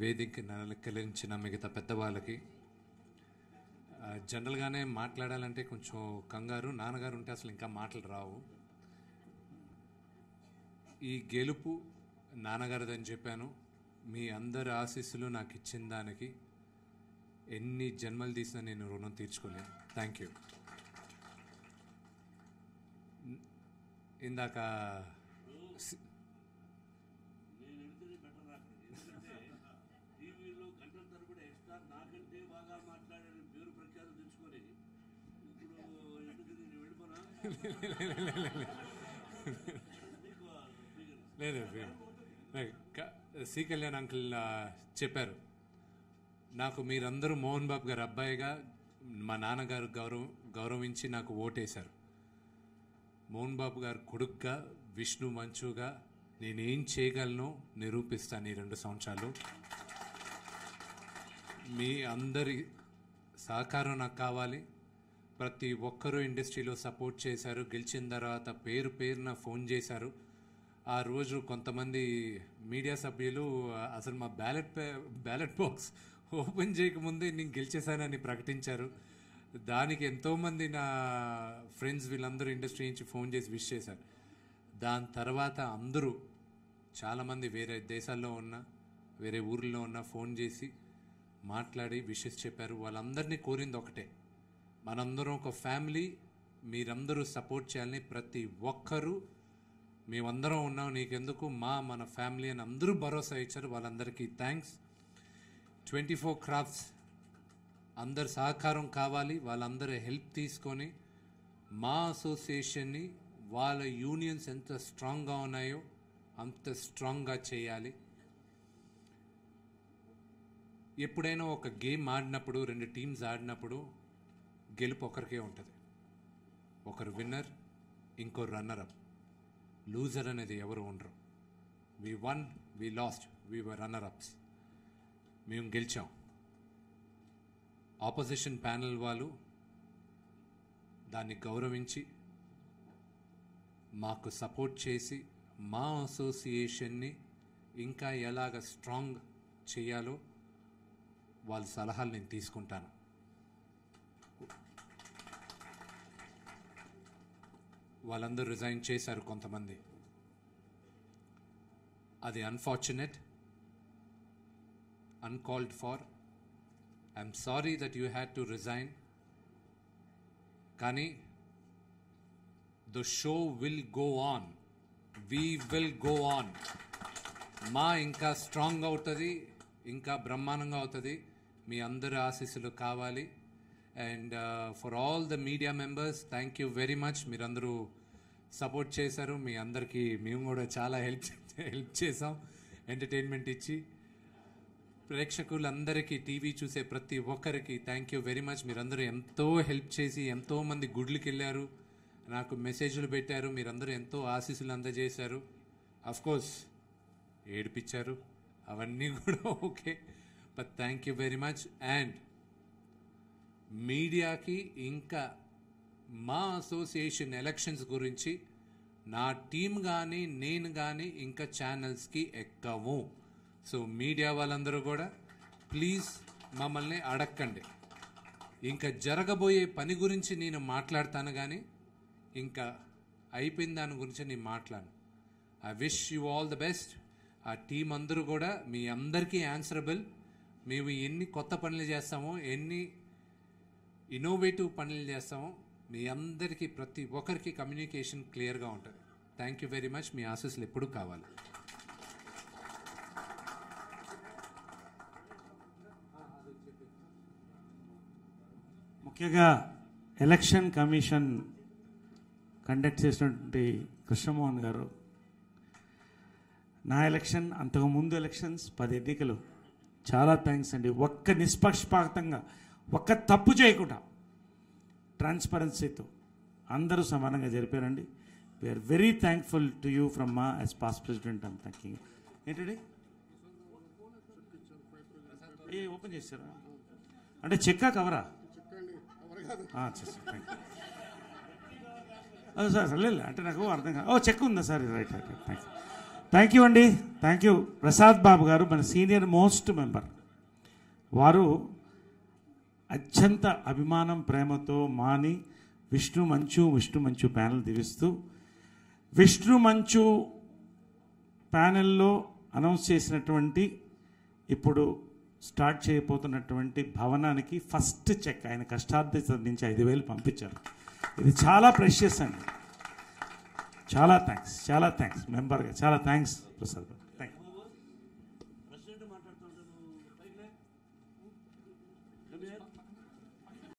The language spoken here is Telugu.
వేదికను అలంకరించిన మిగతా పెద్దవాళ్ళకి, జనరల్గానే మాట్లాడాలంటే కొంచెం కంగారు, నాన్నగారు ఉంటే అసలు ఇంకా మాటలు రావు. ఈ గెలుపు నాన్నగారిదని చెప్పాను. మీ అందరి ఆశీస్సులు నాకు ఇచ్చిన దానికి ఎన్ని జన్మలు తీసినా నేను రుణం తీర్చుకోలేను. Thank you. ఇందాక లేదు, సి కళ్యాణ్ అంకుల్ చెప్పారు, నాకు మీరందరూ మోహన్ బాబు గారు అబ్బాయిగా మా నాన్నగారు గౌరవించి నాకు ఓటేశారు. మోహన్ బాబు గారు కొడుకుగా, విష్ణు మంచుగా నేనేం చేయగలను నిరూపిస్తాను ఈ 2 సంవత్సరాలు. మీ అందరి సహకారం నాకు కావాలి. ప్రతి ఒక్కరూ ఇండస్ట్రీలో సపోర్ట్ చేశారు. గెలిచిన తర్వాత పేరున ఫోన్ చేశారు. ఆ రోజు కొంతమంది మీడియా సభ్యులు అసలు మా బ్యాలెట్ బాక్స్ ఓపెన్ చేయకముందే నేను గెలిచేశానని ప్రకటించారు. దానికి ఎంతోమంది నా ఫ్రెండ్స్ వీళ్ళందరూ ఇండస్ట్రీ నుంచి ఫోన్ చేసి విష్ చేశారు. దాని తర్వాత అందరూ చాలామంది వేరే దేశాల్లో ఉన్న, వేరే ఊర్లో ఉన్న ఫోన్ చేసి మాట్లాడి విషెస్ చెప్పారు. వాళ్ళందరినీ కోరింది ఒకటే, మనందరం ఒక ఫ్యామిలీ, మీరందరూ సపోర్ట్ చేయాలని. ప్రతి ఒక్కరూ మేమందరం ఉన్నాం, నీకెందుకు మన ఫ్యామిలీ అని అందరూ భరోసా ఇచ్చారు. వాళ్ళందరికీ థ్యాంక్స్. 24 క్రాఫ్ట్స్ అందరి సహకారం కావాలి. వాళ్ళందరూ హెల్ప్ తీసుకొని మా అసోసియేషన్ని, వాళ్ళ యూనియన్స్ ఎంత స్ట్రాంగ్గా ఉన్నాయో అంత స్ట్రాంగ్గా చేయాలి. ఎప్పుడైనా ఒక గేమ్ ఆడినప్పుడు, 2 టీమ్స్ ఆడినప్పుడు గెలుపు ఒకరికే ఉంటుంది. ఒకరు విన్నర్, ఇంకో రన్నర్ అప్. లూజర్ అనేది ఎవరు ఉండరు. We won, we lost, we were runner ups. మేము గెలిచాం. ఆపోజిషన్ ప్యానెల్ వాళ్ళు దాన్ని గౌరవించి మాకు సపోర్ట్ చేసి మా అసోసియేషన్ని ఇంకా ఎలాగ స్ట్రాంగ్ చేయాలో వాళ్ళ సలహాలు నేను తీసుకుంటాను. వాళ్ళందరూ రిజైన్ చేశారు కొంతమంది. అది unfortunate, uncalled for. I'm sorry that you had to resign. Kani, the show will go on. We will go on. మా ఇంకా స్ట్రాంగ్ అవుతుంది, ఇంకా బ్రహ్మాండంగా అవుతుంది. మీ అందరి ఆశీస్సులు కావాలి. And for all the media members, thank you very much. మీరందరూ సపోర్ట్ చేశారు. మీ అందరికీ మేము కూడా చాలా హెల్ప్ చేసాం, ఎంటర్టైన్మెంట్ ఇచ్చి. ప్రేక్షకులందరికీ, టీవీ చూసే ప్రతి ఒక్కరికి థ్యాంక్ యూ వెరీ మచ్. మీరందరూ ఎంతో హెల్ప్ చేసి, ఎంతోమంది గుడ్లకి వెళ్ళారు, నాకు మెసేజ్లు పెట్టారు. మీరందరూ ఎంతో ఆశీస్సులు అందజేశారు. అఫ్కోర్స్ ఏడిపించారు, అవన్నీ కూడా okay, but thank you very much. And మీడియాకి ఇంకా మా అసోసియేషన్ ఎలక్షన్స్ గురించి నా టీం కానీ నేను కానీ ఇంకా ఛానల్స్కి ఎక్కము. సో మీడియా వాళ్ళందరూ కూడా ప్లీజ్ మమ్మల్ని అడక్కండి. ఇంకా జరగబోయే పని గురించి నేను మాట్లాడతాను, కానీ ఇంకా అయిపోయిన దాని గురించి నేను మాట్లాడను. I wish you all the best. ఆ టీం అందరూ కూడా మీ అందరికీ ఆన్సరబుల్. మేము ఎన్ని కొత్త పనులు చేస్తామో, ఎన్ని ఇన్నోవేటివ్ పనులు చేస్తామో, మీ అందరికీ ప్రతి ఒక్కరికి కమ్యూనికేషన్ క్లియర్గా ఉంటుంది. Thank you very much. మీ ఆశీస్సులు ఎప్పుడూ కావాలి. ముఖ్యంగా ఎలక్షన్ కమిషన్ కండక్ట్ చేసినటువంటి కృష్ణమోహన్ గారు, నా ఎలక్షన్, అంతకుముందు ఎలక్షన్స్ 10 ఎన్నికలు, చాలా థ్యాంక్స్ అండి. ఒక్క నిష్పక్షపాతంగా, ఒక్క తప్పు చేయకుండా ట్రాన్స్పరెన్సీతో అందరూ సమానంగా జరిపారండి. We're very thankful to you from మా as past president. I'm thanking. ఏంటండి ఓపెన్ చేశారా అంటే చెక్కా కవరా? సార్ లేదు అంటే నాకు అర్థం కాదు. చెక్ ఉందా sir? Right right thank you. Thank you అండి, థ్యాంక్ యూ. ప్రసాద్ బాబు గారు మన సీనియర్ మోస్ట్ మెంబర్, వారు అత్యంత అభిమానం ప్రేమతో మాని విష్ణు మంచు ప్యానెల్ దివిస్తూ విష్ణు మంచు ప్యానెల్లో అనౌన్స్ చేసినటువంటి ఇప్పుడు స్టార్ట్ చేయబోతున్నటువంటి భవనానికి ఫస్ట్ చెక్ ఆయన కష్టార్జిత నుంచి 5,000 పంపించారు. ఇది చాలా ప్రెషియస్ అండి. చాలా థ్యాంక్స్ మెంబర్గా చాలా థ్యాంక్స్ ప్రసాద్.